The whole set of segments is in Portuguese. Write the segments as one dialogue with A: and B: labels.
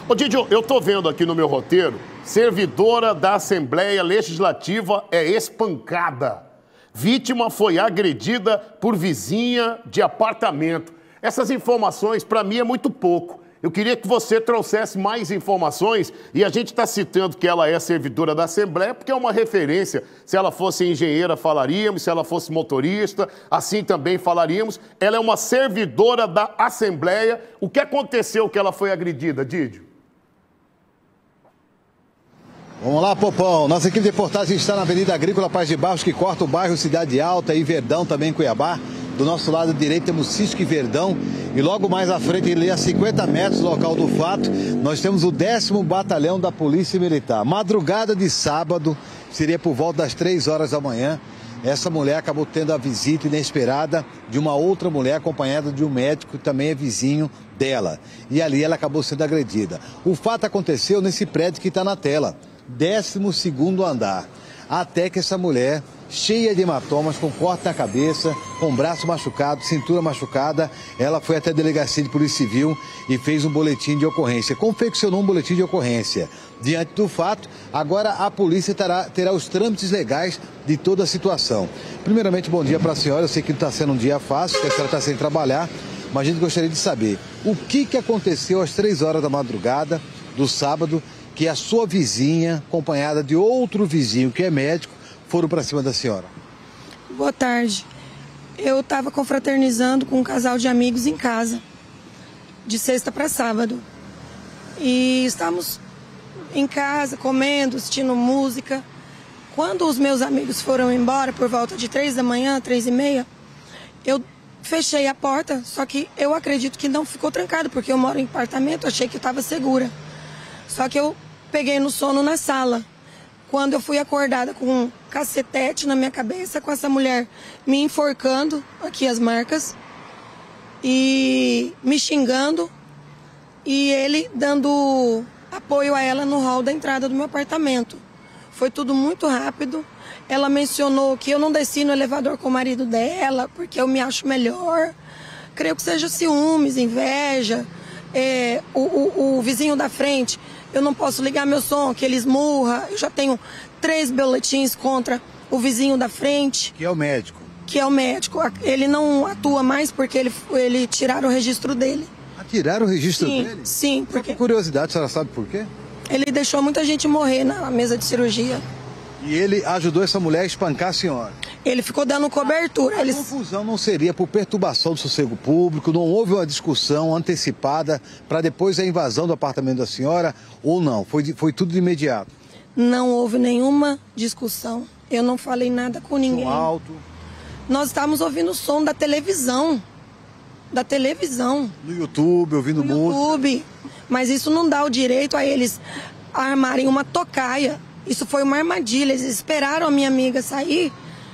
A: Ô, Didio, eu tô vendo aqui no meu roteiro, servidora da Assembleia Legislativa é espancada. Vítima foi agredida por vizinha de apartamento. Essas informações, para mim, é muito pouco. Eu queria que você trouxesse mais informações, e a gente está citando que ela é servidora da Assembleia, porque é uma referência. Se ela fosse engenheira, falaríamos, se ela fosse motorista, assim também falaríamos. Ela é uma servidora da Assembleia. O que aconteceu que ela foi agredida, Didio?
B: Vamos lá, Popão. Nossa equipe de reportagem está na Avenida Agrícola Paz de Barros, que corta o bairro Cidade Alta e Verdão, também em Cuiabá. Do nosso lado direito temos Cisco e Verdão. E logo mais à frente, ali a 50 metros do local do fato, nós temos o 10º Batalhão da Polícia Militar. Madrugada de sábado, seria por volta das 3 horas da manhã. Essa mulher acabou tendo a visita inesperada de uma outra mulher acompanhada de um médico que também é vizinho dela. E ali ela acabou sendo agredida. O fato aconteceu nesse prédio que está na tela. 12º andar, até que essa mulher, cheia de hematomas, com corte na cabeça, com braço machucado, cintura machucada, ela foi até a delegacia de Polícia Civil e fez um boletim de ocorrência, confeccionou um boletim de ocorrência. Diante do fato, agora a polícia terá os trâmites legais de toda a situação. Primeiramente, bom dia para a senhora, eu sei que não está sendo um dia fácil, que a senhora está sem trabalhar, mas a gente gostaria de saber o que aconteceu às 3 horas da madrugada do sábado, que a sua vizinha, acompanhada de outro vizinho que é médico, foram para cima da senhora.
C: Boa tarde. Eu estava confraternizando com um casal de amigos em casa, de sexta para sábado. E estávamos em casa, comendo, assistindo música. Quando os meus amigos foram embora, por volta de 3 da manhã, 3h30, eu fechei a porta, só que eu acredito que não ficou trancado, porque eu moro em apartamento, achei que eu estava segura. Só que eu peguei no sono na sala. Quando eu fui acordada com um cacetete na minha cabeça, com essa mulher me enforcando, aqui as marcas, e me xingando, e ele dando apoio a ela no hall da entrada do meu apartamento. Foi tudo muito rápido. Ela mencionou que eu não desci no elevador com o marido dela, porque eu me acho melhor. Creio que seja ciúmes, inveja. O vizinho da frente, eu não posso ligar meu som, que ele esmurra. Eu já tenho 3 boletins contra o vizinho da frente.
B: Que é o médico.
C: Que é o médico. Ele não atua mais porque ele tiraram o registro dele.
B: Tiraram o registro dele?
C: Sim, porque...
B: Só por curiosidade, a senhora sabe por quê?
C: Ele deixou muita gente morrer na mesa de cirurgia.
B: E ele ajudou essa mulher a espancar a senhora?
C: Ele ficou dando cobertura.
B: A confusão não seria por perturbação do sossego público? Não houve uma discussão antecipada para depois a invasão do apartamento da senhora? Ou não? Foi tudo de imediato?
C: Não houve nenhuma discussão. Eu não falei nada com ninguém.
B: Som alto?
C: Nós estávamos ouvindo o som da televisão. Da televisão.
B: No YouTube, ouvindo música?
C: No YouTube. Mas isso não dá o direito a eles armarem uma tocaia. Isso foi uma armadilha. Eles esperaram a minha amiga sair.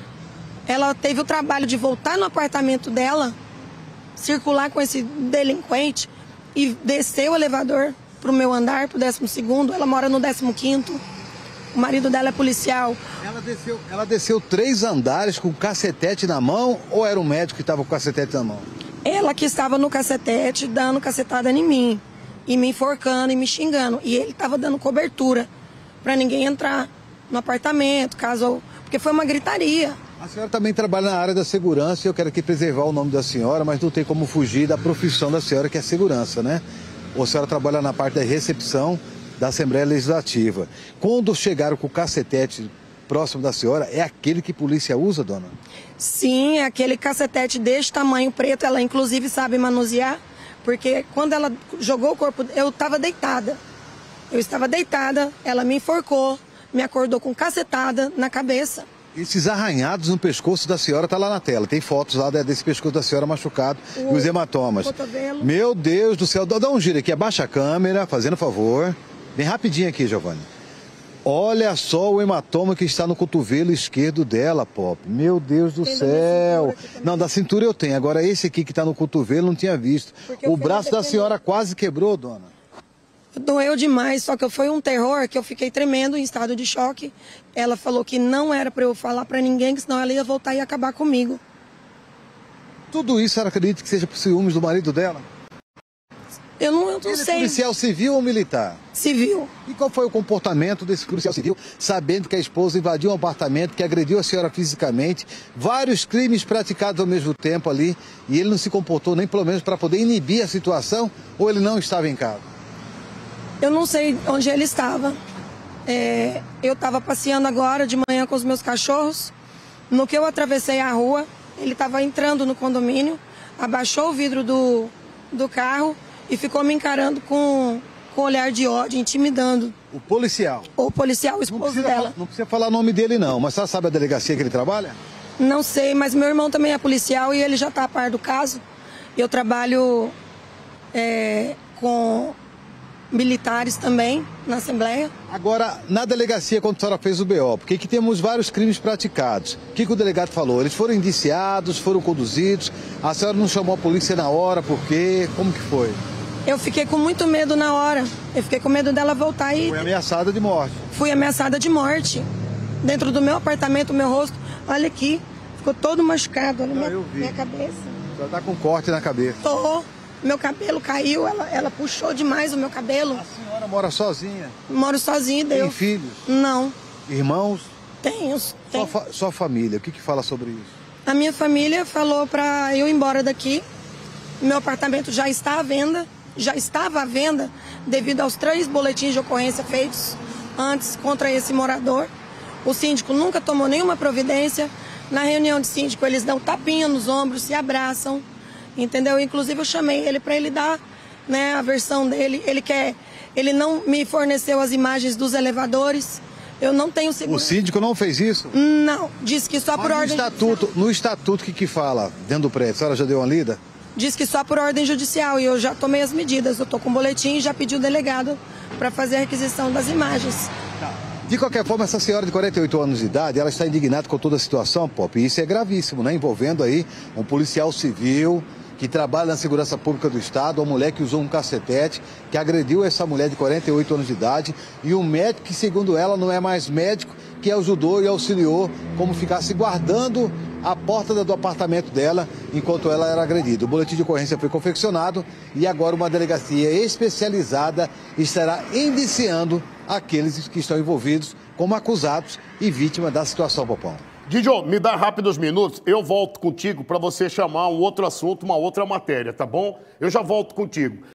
C: Ela teve o trabalho de voltar no apartamento dela, circular com esse delinquente e descer o elevador para o meu andar, para o 12º. Ela mora no 15º. O marido dela é policial.
B: Ela desceu 3 andares com cacetete na mão, ou era o médico que estava com o cacetete na mão?
C: Ela que estava no cacetete, dando cacetada em mim. E me enforcando e me xingando. E ele estava dando cobertura para ninguém entrar no apartamento, porque foi uma gritaria.
B: A senhora também trabalha na área da segurança e eu quero aqui preservar o nome da senhora, mas não tem como fugir da profissão da senhora, que é segurança, né? Ou a senhora trabalha na parte da recepção da Assembleia Legislativa. Quando chegaram com o cacetete próximo da senhora, é aquele que a polícia usa, dona?
C: Sim, é aquele cacetete deste tamanho preto, ela inclusive sabe manusear, porque quando ela jogou o corpo, eu estava deitada. Eu estava deitada, ela me enforcou, me acordou com cacetada na cabeça.
B: Esses arranhados no pescoço da senhora tá lá na tela. Tem fotos lá desse pescoço da senhora machucado e os hematomas.
C: Cotovelo.
B: Meu Deus do céu. Dá um giro aqui, abaixa a câmera, fazendo favor. Bem rapidinho aqui, Giovanni. Olha só o hematoma que está no cotovelo esquerdo dela, Pop. Meu Deus do céu. Não, da cintura eu tenho. Agora esse aqui que está no cotovelo não tinha visto. O braço da senhora quase quebrou, dona.
C: Doeu demais, só que foi um terror que eu fiquei tremendo, em estado de choque. Ela falou que não era para eu falar para ninguém, que senão ela ia voltar e acabar comigo.
B: Tudo isso, ela acredita que seja por ciúmes do marido dela?
C: Eu não
B: Ele é
C: sei.
B: policial civil ou militar?
C: Civil.
B: E qual foi o comportamento desse policial civil, sabendo que a esposa invadiu um apartamento, que agrediu a senhora fisicamente, vários crimes praticados ao mesmo tempo ali, e ele não se comportou nem pelo menos para poder inibir a situação, ou ele não estava em casa?
C: Eu não sei onde ele estava. Eu estava passeando agora de manhã com os meus cachorros. No que eu atravessei a rua, ele estava entrando no condomínio, abaixou o vidro do carro e ficou me encarando com olhar de ódio, intimidando.
B: O policial?
C: O policial, o esposo dela.
B: Não precisa falar o nome dele não, mas você sabe a delegacia que ele trabalha?
C: Não sei, mas meu irmão também é policial e ele já está a par do caso. Eu trabalho com militares também na Assembleia.
B: Agora, na delegacia, quando a senhora fez o BO, porque aqui temos vários crimes praticados. O que o delegado falou? Eles foram indiciados, foram conduzidos, a senhora não chamou a polícia na hora, por quê? Como que foi?
C: Eu fiquei com muito medo na hora. Eu fiquei com medo dela voltar e...
B: Foi ameaçada de morte.
C: Fui ameaçada de morte. Dentro do meu apartamento, o meu rosto, olha aqui, ficou todo machucado. Olha minha cabeça.
B: Ela tá com corte na cabeça.
C: Tô. Meu cabelo caiu, ela puxou demais o meu cabelo.
B: A senhora mora sozinha?
C: Moro sozinha, deu.
B: Tem filhos?
C: Não.
B: Irmãos?
C: Tenho.
B: Sua família, o que fala sobre isso?
C: A minha família falou pra eu ir embora daqui. Meu apartamento já está à venda. Já estava à venda devido aos 3 boletins de ocorrência feitos antes contra esse morador. O síndico nunca tomou nenhuma providência. Na reunião de síndico, eles dão tapinha nos ombros, se abraçam, entendeu? Inclusive, eu chamei ele para ele dar, né, a versão dele. Ele não me forneceu as imagens dos elevadores. Eu não tenho segurança.
B: O síndico não fez isso?
C: Não, disse que só por ordem
B: judicial. No estatuto, o que fala dentro do prédio? A senhora já deu uma lida?
C: Diz que só por ordem judicial e eu já tomei as medidas. Eu estou com o boletim e já pedi o delegado para fazer a requisição das imagens.
B: De qualquer forma, essa senhora de 48 anos de idade, ela está indignada com toda a situação, Pop. E isso é gravíssimo, né? Envolvendo aí um policial civil que trabalha na segurança pública do estado, uma mulher que usou um cacetete, que agrediu essa mulher de 48 anos de idade, e um médico que, segundo ela, não é mais médico, que ajudou e auxiliou como ficasse guardando a porta do apartamento dela enquanto ela era agredida. O boletim de ocorrência foi confeccionado e agora uma delegacia especializada estará indiciando aqueles que estão envolvidos como acusados e vítimas da situação, Popão.
A: Didio, me dá rápidos minutos, eu volto contigo para você chamar um outro assunto, uma outra matéria, tá bom? Eu já volto contigo.